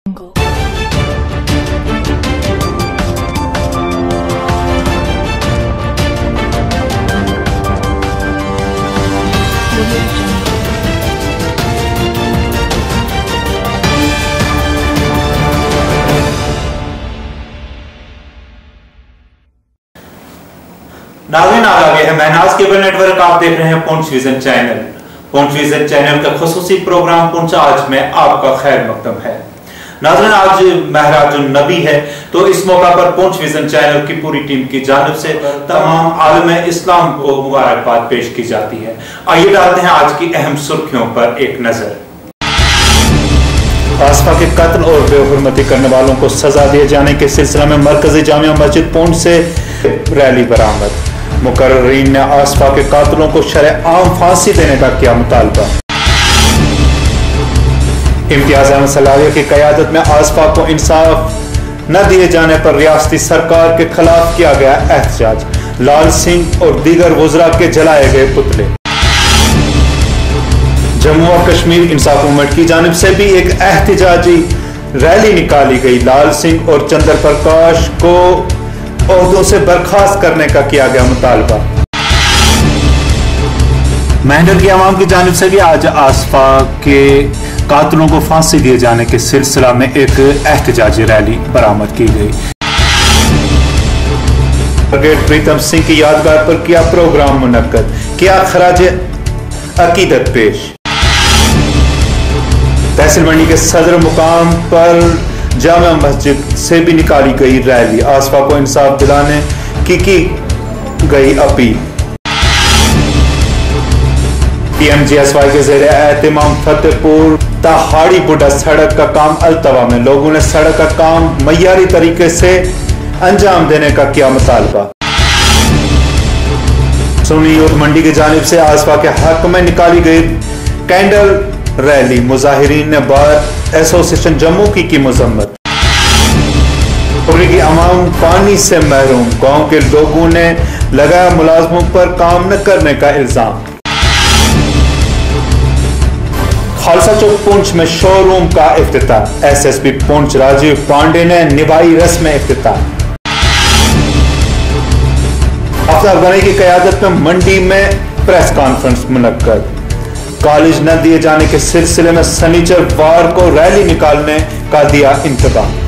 नाज़रीन आगे है महनाज केबल नेटवर्क। आप देख रहे हैं Poonch vision channel. Poonch vision channel का खुसूसी प्रोग्राम पुंछ आज में आपका खैर मकदम है। नाज़रीन आज महराजुन नबी है, तो इस मौका पर पुंछ विजन चैनल की पूरी टीम की जानिब से तमाम आलम इस्लाम को मुबारकबाद पेश की जाती है। आइए डालते हैं आज की अहम सुर्खियों पर एक नजर। आसफा के कत्ल और बेहुरमती करने वालों को सजा दिए जाने के सिलसिले में मरकजी जामिया मस्जिद पुंछ से रैली बरामद। मुकर्रीन ने आसफा के कातिलों को शरअ-आम फांसी देने का किया मुतालबा। इम्तियाज अहमद सलारिया की क़यादत में आसफा को इंसाफ न दिए जाने पर रियासती सरकार के खिलाफ किया गया एहतजाज। लाल सिंह और दीगर वुज़रा के जलाए गए पुतले। जम्मू और कश्मीर इंसाफ मूवमेंट की जानिब से भी एक एहतजाजी रैली निकाली गई। लाल सिंह और चंद्र प्रकाश को ओहदों से बर्खास्त करने का किया गया मुतालबा। मेहनत की आवाम की जानिब से भी आज आसफा के कातिलों को फांसी दिए जाने के सिलसिला में एक एहतजाजी रैली बरामद की गई। ब्रिगेड प्रीतम सिंह की यादगार पर किया प्रोग्राम मुनक्कद, किया खराज अकीदत पेश। तहसील मंडी के सदर मुकाम पर जामिया मस्जिद से भी निकाली गई रैली। आसफा को इंसाफ दिलाने की गई अपील। PMGSY के ज़ेरे एहतिमाम फतेहपुर तहाड़ी बुढ़ा सड़क का काम अल्तवा में लोगों ने सड़क का काम मय्यारी तरीके से अंजाम देने का किया मुतालबा। सुन्नी यूथ मंडी की जानिब से आसफा के हक में निकाली गई कैंडल रैली। मुजाहिरीन ने बार एसोसिएशन जम्मू की मजम्मत। की अवाम पानी से महरूम, गांव के लोगों ने लगाया मुलाजमों पर काम न करने का इल्जाम। खालसा चौक पुंछ में शोरूम का इफ्तिताह। SSP पुंछ राजीव पांडे ने निभाई रस्म इफ्तिताह। अफ्ताब गनी की क़यादत में मंडी में प्रेस कॉन्फ्रेंस मुनक्कद। कॉलेज न दिए जाने के सिलसिले में शनिचरवार को रैली निकालने का दिया इंतबाह।